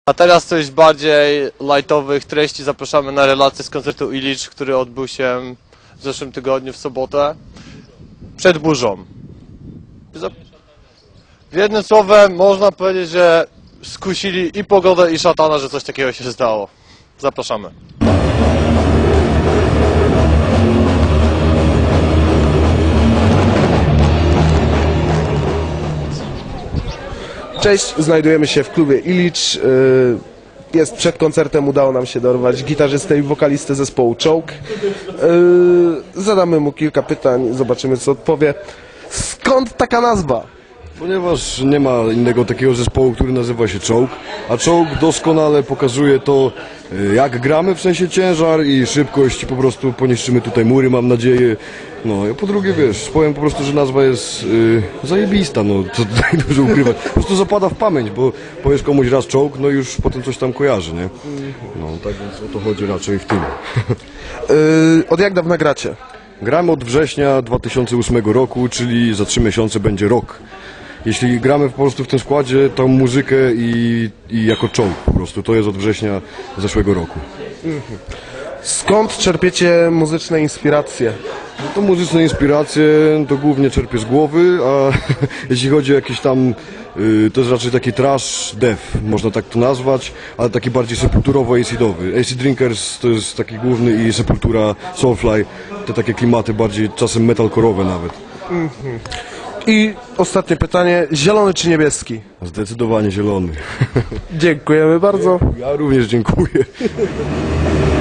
A teraz coś bardziej lightowych treści. Zapraszamy na relację z koncertu Illich, który odbył się w zeszłym tygodniu w sobotę. Przed burzą. W jednym słowem można powiedzieć, że skusili i pogodę, i szatana, że coś takiego się zdało. Zapraszamy. Cześć, znajdujemy się w klubie Illich. Jest przed koncertem, udało nam się dorwać gitarzystę i wokalistę zespołu Choke. Zadamy mu kilka pytań, zobaczymy co odpowie. Skąd taka nazwa? Ponieważ nie ma innego takiego zespołu, który nazywa się Choke, a Choke doskonale pokazuje to, jak gramy, w sensie ciężar i szybkość, po prostu poniszczymy tutaj mury, mam nadzieję. No, a po drugie, wiesz, powiem po prostu, że nazwa jest zajebista, no, co tutaj dużo ukrywać. Po prostu zapada w pamięć, bo powiesz komuś raz Choke, no już potem coś tam kojarzy, nie? No, tak więc o to chodzi raczej w tym. Od jak dawna gracie? Gramy od września 2008 roku, czyli za 3 miesiące będzie rok. Jeśli gramy po prostu w tym składzie, tą muzykę i jako Choke po prostu, to jest od września zeszłego roku. Skąd czerpiecie muzyczne inspiracje? No to muzyczne inspiracje to głównie czerpię z głowy, a jeśli chodzi o jakieś tam, to jest raczej taki trash death, można tak to nazwać, ale taki bardziej sepulturowo-acidowy. Acid Drinkers to jest taki główny i Sepultura, Soulfly, te takie klimaty bardziej czasem metalkorowe nawet. I ostatnie pytanie, zielony czy niebieski? Zdecydowanie zielony. Dziękujemy bardzo. Ja również dziękuję.